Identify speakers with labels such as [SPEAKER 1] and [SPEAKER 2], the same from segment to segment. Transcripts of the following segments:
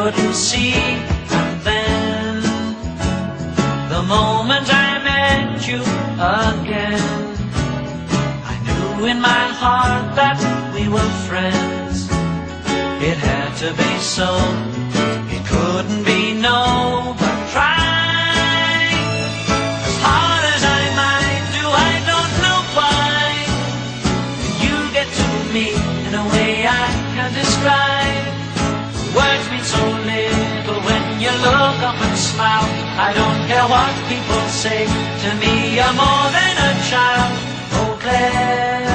[SPEAKER 1] couldn't see. And then, the moment I met you again, I knew in my heart that we were friends. It had to be so, it couldn't be no, but try as hard as I might do, I don't know why you get to me in a way I can't describe. Words mean so little when you look up and smile. I don't care what people say, to me you're more than a child. Oh Claire,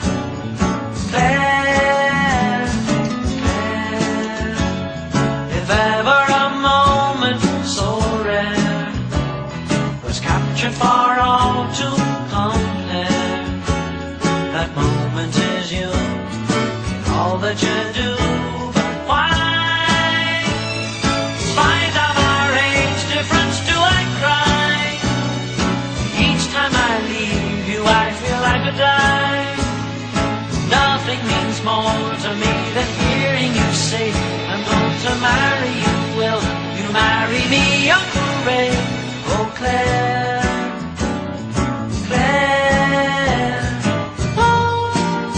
[SPEAKER 1] Claire, Claire, if ever a moment so rare was captured for all to compare, that moment is you, all that you do. But why, in spite of our age difference, do I cry? Each time I leave you I feel I could die. Nothing means more to me than hearing you say, I'm going to marry you. Will you marry me, Uncle Ray? Oh Claire, Claire, oh.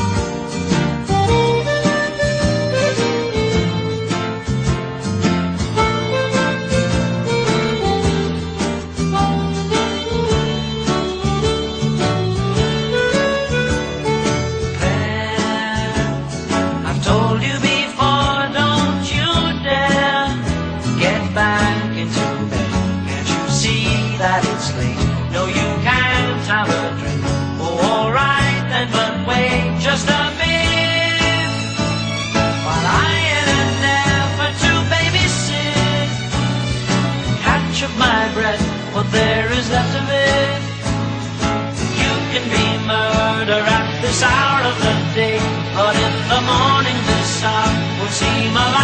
[SPEAKER 1] Claire, I've told you before, don't you dare get back into bed. Can't you see that it's late? No, you can't have a drink. Oh, alright then, but wait just a bit, while I, in an effort to babysit, catch up my breath, what there is left of it. You can be murder at this hour of the day, but in the morning this hour will seem alive.